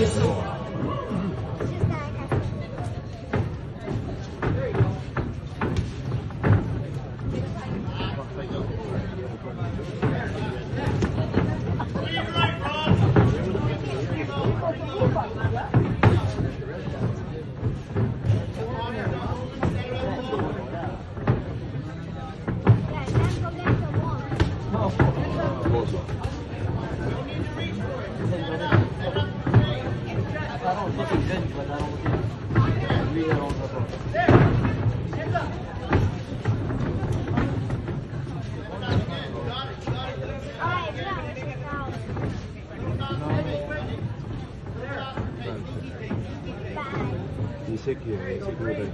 이 새끼야, 이 새끼보다.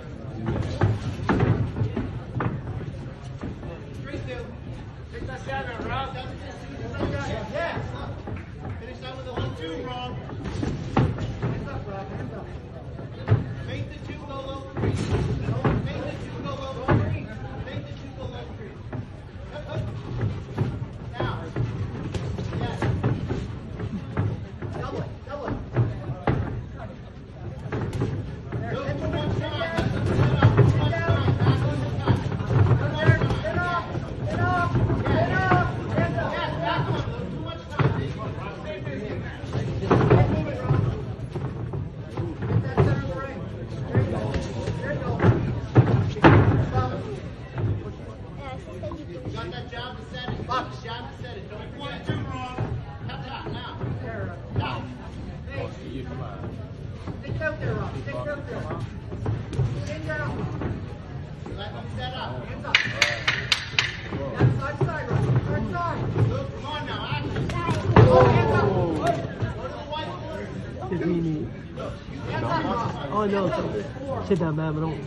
Oh no, sit down, man, but don't.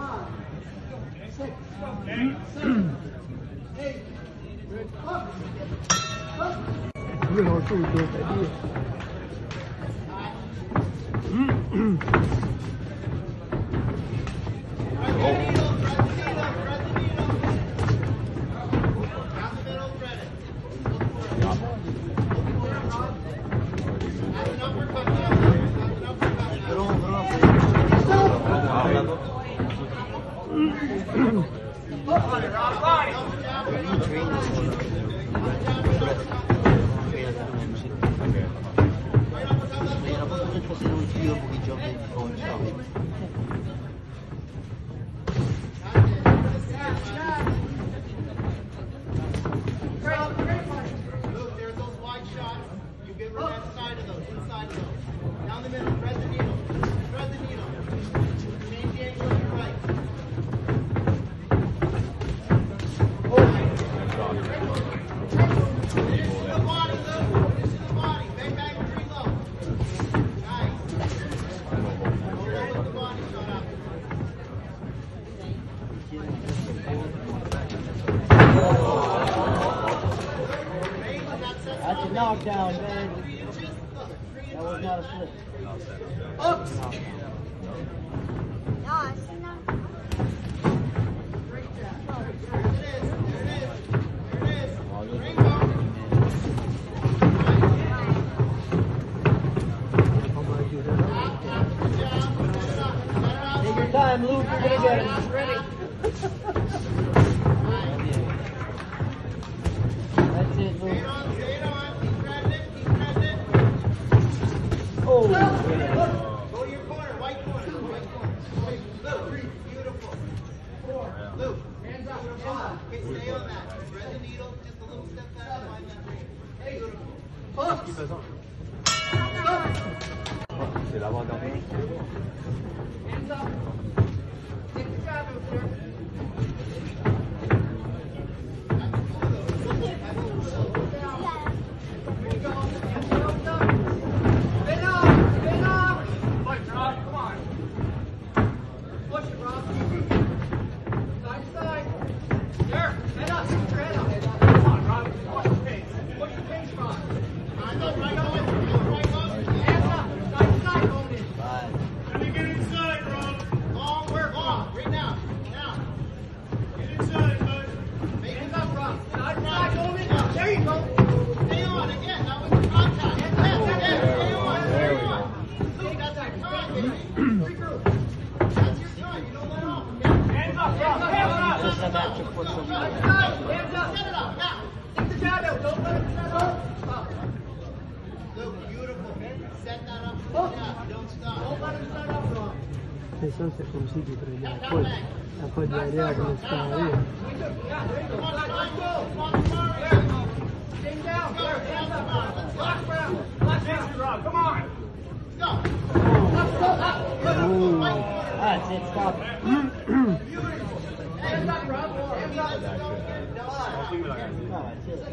We're going to do that idea. That's a knockdown, man. That was not a slip. Oops! No, it's not. Take your time, Luke. You're gonna get it. Ready. That's it, Luke. Oh. Go to your corner, white corner, white corner. Luke, beautiful. Luke, hands up. Okay, stay on that. Thread the needle, just a little step back and find that ring. Beautiful. C'est l'avant Hands up. Take the jab over there. Get inside. Penso se consigli prendere poi di arrivare come sta lì. That's it, stop it. No, that's it.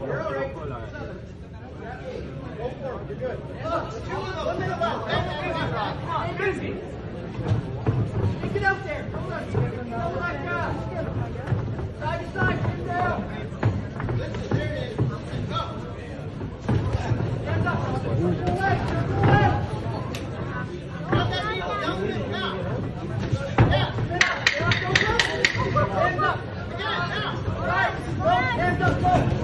Get up there. Hold on. Side to side. Get down. Hands up. Away. Hands up. Right. Hands up.